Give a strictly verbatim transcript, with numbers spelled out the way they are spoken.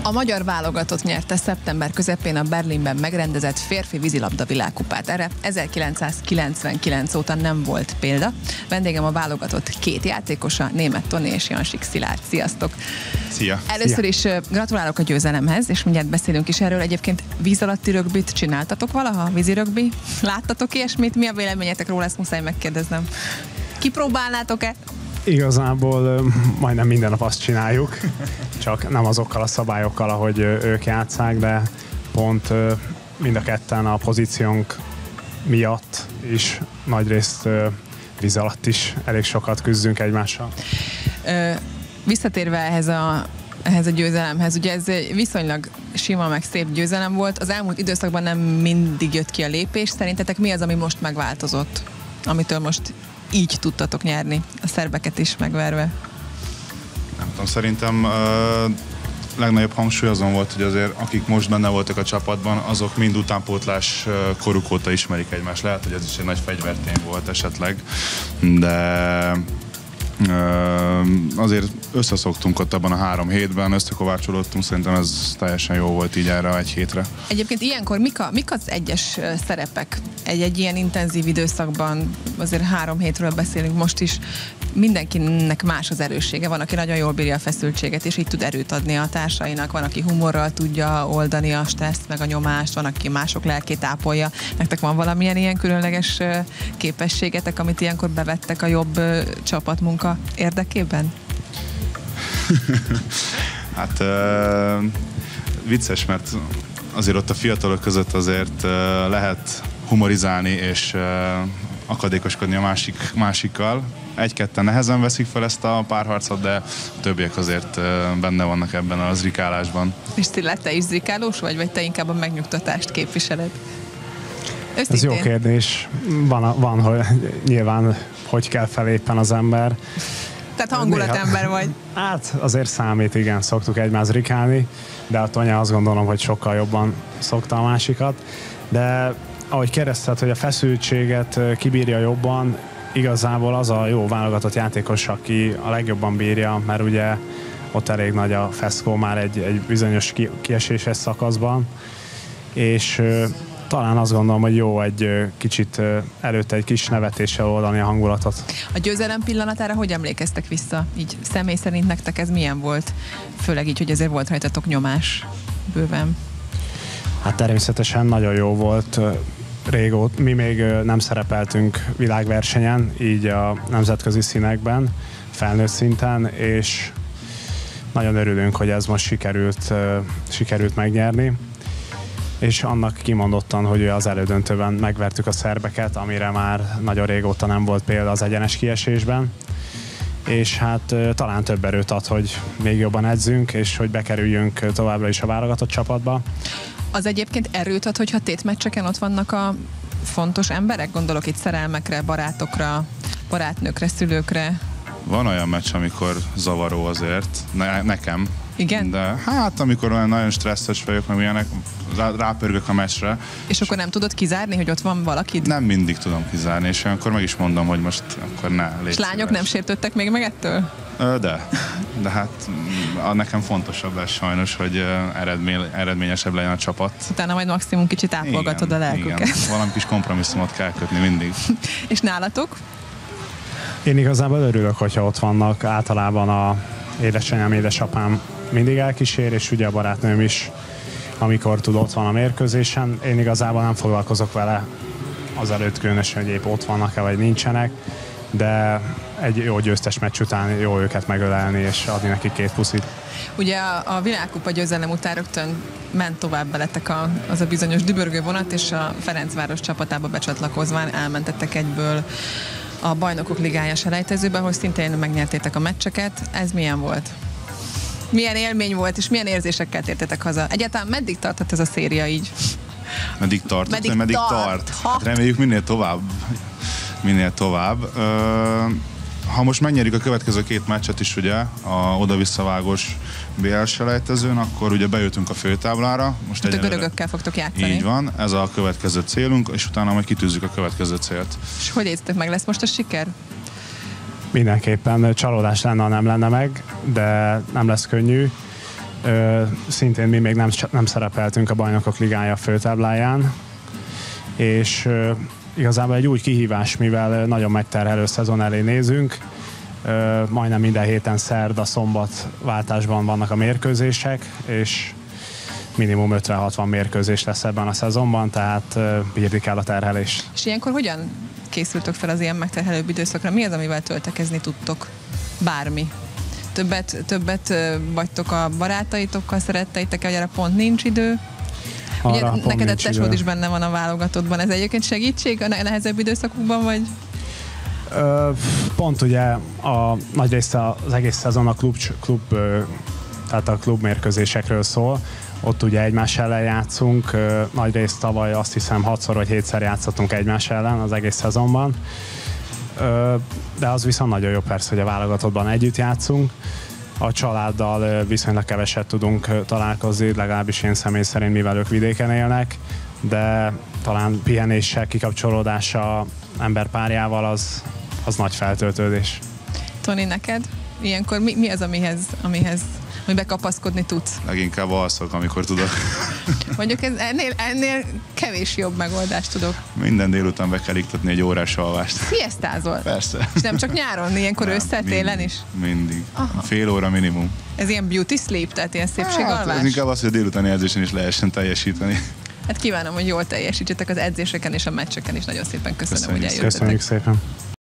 A magyar válogatott nyerte szeptember közepén a Berlinben megrendezett férfi vízilabda világkupát. Erre ezerkilencszázkilencvenkilenc óta nem volt példa. Vendégem a válogatott két játékosa, Németh Toni és Jansik Szilárd. Sziasztok! Szia! Először Szia. is gratulálok a győzelemhez, és mindjárt beszélünk is erről. Egyébként víz alatti rögbit csináltatok valaha? Vízi rögbi? Láttatok ilyesmit? Mi a véleményetek róla? Ezt muszáj megkérdeznem. Kipróbálnátok-e? Igazából majdnem minden nap azt csináljuk, csak nem azokkal a szabályokkal, ahogy ők játsszák, de pont mind a ketten a pozíciónk miatt is nagyrészt víz alatt is elég sokat küzdünk egymással. Ö, visszatérve ehhez a, ehhez a győzelemhez, ugye ez viszonylag sima, meg szép győzelem volt. Az elmúlt időszakban nem mindig jött ki a lépés. Szerintetek mi az, ami most megváltozott? Amitől most így tudtatok nyerni, a szerbeket is megverve? Nem tudom, szerintem uh, legnagyobb hangsúly azon volt, hogy azért akik most benne voltak a csapatban, azok mind utánpótlás uh, koruk óta ismerik egymást. Lehet, hogy ez is egy nagy fegyvertény volt esetleg, de uh, azért összeszoktunk ott abban a három hétben, összekovácsolódtunk, szerintem ez teljesen jó volt így erre egy hétre. Egyébként ilyenkor mik, a, mik az egyes szerepek egy-egy ilyen intenzív időszakban? Azért három hétről beszélünk most is. Mindenkinek más az erőssége. Van, aki nagyon jól bírja a feszültséget, és így tud erőt adni a társainak. Van, aki humorral tudja oldani a stresszt, meg a nyomást. Van, aki mások lelkét ápolja. Nektek van valamilyen ilyen különleges képességetek, amit ilyenkor bevettek a jobb csapatmunka érdekében? Hát uh, vicces, mert azért ott a fiatalok között azért uh, lehet humorizálni és uh, akadékoskodni a másik, másikkal. Egy-ketten nehezen veszik fel ezt a párharcot, de a többiek azért uh, benne vannak ebben az zrikálásban. És Szilárd, te is zrikálós vagy, vagy te inkább a megnyugtatást képviseled? Őszintén. Ez jó kérdés. Van, van hogy nyilván hogy kell feléppen az ember. Tehát hangulatember vagy. Hát azért számít, igen, szoktuk egymást rikálni, de a Tonya azt gondolom, hogy sokkal jobban szokta a másikat. De ahogy kérdezted, hogy a feszültséget kibírja jobban, igazából az a jó válogatott játékos, aki a legjobban bírja, mert ugye ott elég nagy a feszkó már egy, egy bizonyos kieséses szakaszban, és talán azt gondolom, hogy jó egy kicsit előtte egy kis nevetéssel oldani a hangulatot. A győzelem pillanatára hogy emlékeztek vissza? Így személy szerint nektek ez milyen volt? Főleg így, hogy azért volt rajtatok nyomás bőven. Hát természetesen nagyon jó volt. Régóta mi még nem szerepeltünk világversenyen, így a nemzetközi színekben, felnőtt szinten, és nagyon örülünk, hogy ez most sikerült, sikerült megnyerni. És annak kimondottan, hogy az elődöntőben megvertük a szerbeket, amire már nagyon régóta nem volt példa az egyenes kiesésben. És hát talán több erőt ad, hogy még jobban edzünk, és hogy bekerüljünk továbbra is a válogatott csapatba. Az egyébként erőt ad, hogyha tétmeccseken ott vannak a fontos emberek? Gondolok itt szerelmekre, barátokra, barátnőkre, szülőkre. Van olyan meccs, amikor zavaró azért, ne, nekem. Igen? De hát amikor olyan nagyon stresszes vagyok, meg ilyenek, rá, rápörgök a meccsre. És akkor nem tudod kizárni, hogy ott van valaki? Nem mindig tudom kizárni, és akkor meg is mondom, hogy most akkor ne légy És lányok szíves. nem sértődtek még meg ettől? De. De hát a nekem fontosabb lesz sajnos, hogy eredmény, eredményesebb legyen a csapat. Utána majd maximum kicsit ápolgatod a lelküket. Igen, valami kis kompromisszumot kell kötni mindig. És nálatok? Én igazából örülök, hogyha ott vannak. Általában a édesanyám, édesapám mindig elkísér, és ugye a barátnőm is, amikor tud, ott van a mérkőzésen. Én igazából nem foglalkozok vele azelőtt különösen, hogy épp ott vannak-e, vagy nincsenek, de egy jó győztes meccs után jó őket megölelni, és adni neki két puszit. Ugye a, a világkupa győzelem után rögtön ment tovább beletek a, az a bizonyos dübörgő vonat, és a Ferencváros csapatába becsatlakozván elmentettek egyből a Bajnokok Ligája selejtezőbe, ahol szintén megnyertétek a meccseket. Ez milyen volt? Milyen élmény volt, és milyen érzésekkel tértetek haza? Egyáltalán meddig tartott ez a széria így? Meddig tart? Meddig, meddig tart? tart? Hát reméljük minél tovább. Minél tovább. Ö, ha most megnyerjük a következő két meccset is, ugye, a oda-visszavágós bé el selejtezőn, akkor ugye bejöttünk a főtáblára. Most a görögökkel fogtok játszani. Így van, ez a következő célunk, és utána majd kitűzzük a következő célt. És hogy érzitek meg, lesz most a siker? Mindenképpen csalódás lenne, ha nem lenne meg, de nem lesz könnyű. Szintén mi még nem, nem szerepeltünk a Bajnokok Ligája főtábláján, és igazából egy új kihívás, mivel nagyon megterhelő szezon elé nézünk. Majdnem minden héten szerda, szombat váltásban vannak a mérkőzések, és minimum ötven-hatvan mérkőzés lesz ebben a szezonban, tehát bírni kell a terhelés. És ilyenkor hogyan készültök fel az ilyen megterhelőbb időszakra? Mi az, amivel töltekezni tudtok? Bármi. Többet, többet vagytok a barátaitokkal, szeretteitek, hogy erre pont nincs idő? Ugye neked a tesód is benne van a válogatottban. Ez egyébként segítség a nehezebb időszakokban, vagy? Ö, pont ugye a nagy része az egész szezon a klub, klub, tehát a klub mérkőzésekről szól. Ott ugye egymás ellen játszunk. Nagy részt tavaly azt hiszem hatszor vagy hétszer játszottunk egymás ellen az egész szezonban. De az viszont nagyon jó persze, hogy a válogatottban együtt játszunk. A családdal viszonylag keveset tudunk találkozni, legalábbis én személy szerint, mivel ők vidéken élnek, de talán pihenéssel, kikapcsolódással, emberpárjával az, az nagy feltöltődés. Toni, neked? Ilyenkor mi, mi az, amihez, amihez amiben kapaszkodni tudsz? Leginkább alszok, amikor tudok. Mondjuk ez, ennél, ennél kevés jobb megoldást tudok. Minden délután be kell iktatni egy órás alvást. Sziasztázol? Persze. És nem csak nyáron, ilyenkor össze, télen is? Mindig. Aha. Fél óra minimum. Ez ilyen beauty sleep, tehát ilyen szépségalvás? Hát, ez inkább az, hogy a délutáni edzésen is lehessen teljesíteni. Hát kívánom, hogy jól teljesítsetek az edzéseken és a meccseken is. Nagyon szépen köszönöm, Köszönjük. hogy eljöttetek. Köszönjük szépen.